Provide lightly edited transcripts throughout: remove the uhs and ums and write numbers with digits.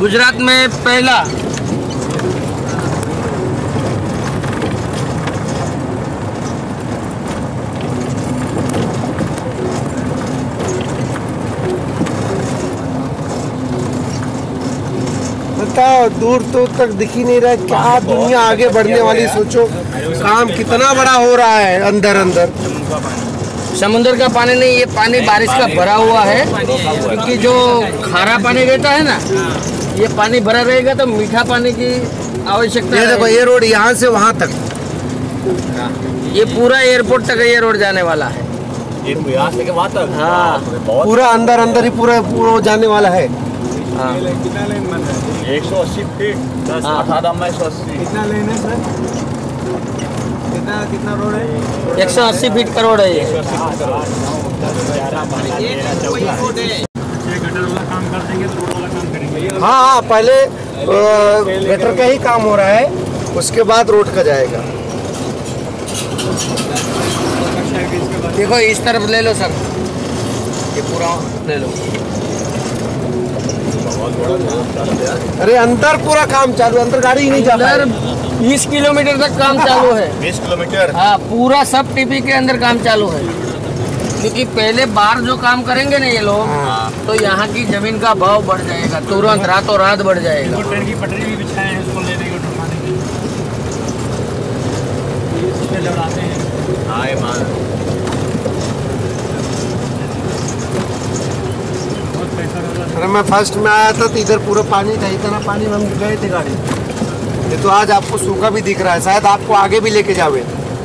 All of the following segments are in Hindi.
गुजरात में पहला दूर तो तक दिख ही नहीं रहा। क्या दुनिया आगे बढ़ने वाली, सोचो काम कितना बड़ा हो रहा है अंदर अंदर। समुद्र का पानी नहीं, ये पानी बारिश का भरा हुआ है, क्योंकि जो खारा पानी रहता है ना, ये पानी भरा रहेगा तो मीठा पानी की आवश्यकता है। देखो ये रोड यहाँ से वहाँ तक, ये पूरा एयरपोर्ट तक ये रोड जाने वाला है। यहाँ से वहाँ तक? हाँ, पूरा अंदर अंदर ही पूरा जाने वाला है। हाँ। 180 फीट 180। कितना लेन है सर? कितना रोड है? 180 फीट का रोड है ये। 6 गटर वाला काम कर देंगे तो रोड वाला काम करेंगे। हाँ, पहले गटर का ही काम हो रहा है, उसके बाद रोड का जाएगा। देखो इस तरफ ले लो सर, ये पूरा ले लो। अरे अंदर पूरा काम चालू, अंदर गाड़ी ही नहीं जा रहा है। 20 किलोमीटर तक काम चालू है। 20 किलोमीटर? हाँ, पूरा सब टीपी के अंदर काम चालू है, क्योंकि पहले बाहर जो काम करेंगे ना ये लोग, तो यहाँ की जमीन का भाव बढ़ जाएगा, तुरंत रातों रात बढ़ जाएगा। ट्रेन की पटरी भी बिछाए हैं उसको लेने को उठाने के लिए लड़ाते हैं। अरे मैं फर्स्ट में आया था तो इधर पूरा पानी था, इतना पानी में हम गए थे गाड़ी। ये तो आज आपको सूखा भी दिख रहा है, शायद आपको आगे भी लेके जावे।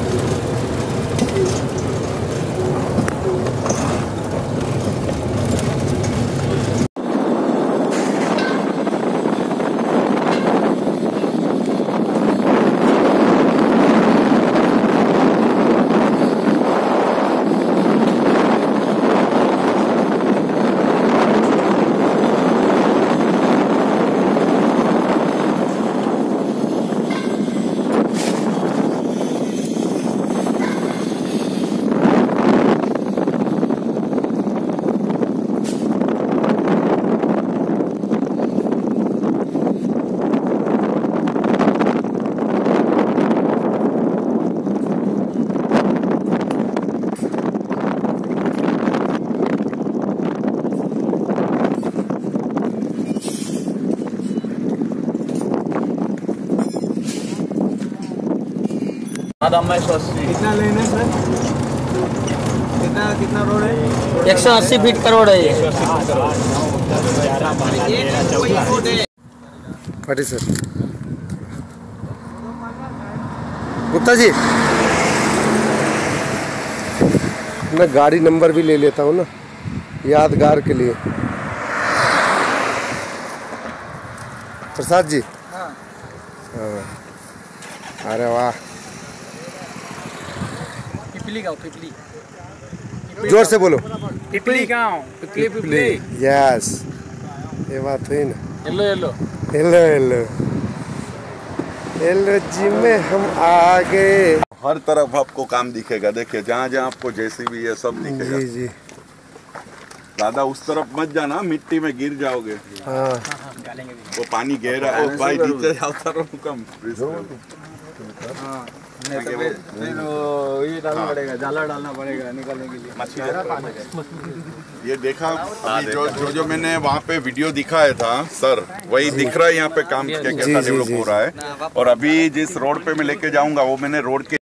कितना लेन है सर? कितना रोड है? 180 फीट का रोड है ये। पाटी सर, गुप्ता जी, मैं गाड़ी नंबर भी ले लेता हूँ ना, यादगार के लिए। प्रसाद जी। हाँ। अरे वाह, पिपली गाँव, पिपली। जोर से बोलो। पिपली गाँव, पिपली। यस, ये बात हुई ना। Hello hello hello hello hello जी में हम आ गए। हर तरफ आपको काम दिखेगा, देखिए जहाँ जहाँ आपको जेसीबी है सब दिखेगा। जी जी। ज्यादा उस तरफ मत जाना, मिट्टी में गिर जाओगे। हाँ, वो पानी गहरा है। भाई नीचे जाता रहो कम। ये डालना पड़ेगा, जाला डालना पड़ेगा निकालने के लिए। ये देखा अभी जो मैंने वहाँ पे वीडियो दिखाया था सर, वही दिख रहा है यहाँ पे काम कैसा डेवलप हो रहा है। और अभी जिस रोड पे मैं लेके जाऊंगा वो मैंने रोड के